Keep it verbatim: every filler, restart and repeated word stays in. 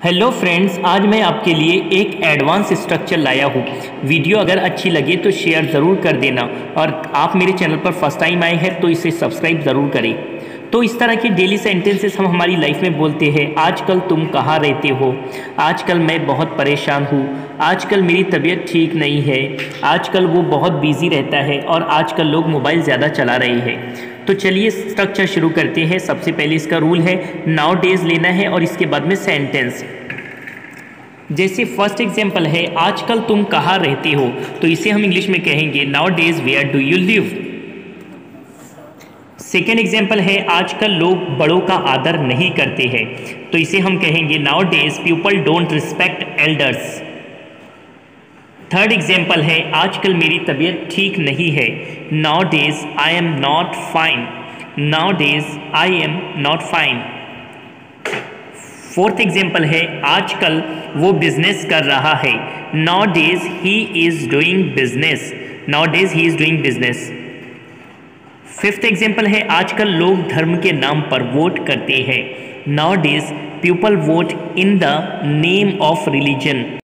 Hello friends, आज मैं आपके लिए एक एडवांस स्ट्रक्चर लाया हूँ। वीडियो अगर अच्छी लगे तो शेयर ज़रूर कर देना और आप मेरे चैनल पर फर्स्ट टाइम आए हैं तो इसे सब्सक्राइब ज़रूर करें। तो इस तरह के डेली सेंटेंसेस हम हमारी लाइफ में बोलते हैं। आजकल तुम कहाँ रहते हो, आजकल मैं बहुत परेशान हूँ, आजकल मेरी तबीयत ठीक नहीं है, आजकल वो बहुत बिजी रहता है और आजकल लोग मोबाइल ज़्यादा चला रहे हैं। तो चलिए स्ट्रक्चर शुरू करते हैं। सबसे पहले इसका रूल है नाउ डेज लेना है और इसके बाद में सेंटेंस। जैसे फर्स्ट एग्जांपल है आजकल तुम कहाँ रहते हो, तो इसे हम इंग्लिश में कहेंगे nowadays where do you live. Second example है आजकल लोग बड़ों का आदर नहीं करते हैं, तो इसे हम कहेंगे nowadays people don't respect elders. Third example है आजकल मेरी तबीयत ठीक नहीं है, nowadays I am not fine, nowadays I am not fine. Fourth example है आजकल वो बिजनेस कर रहा है, nowadays he is doing business, nowadays he is doing business. Fifth example है आजकल लोग धर्म के नाम पर वोट करते हैं, nowadays people vote in the name of religion.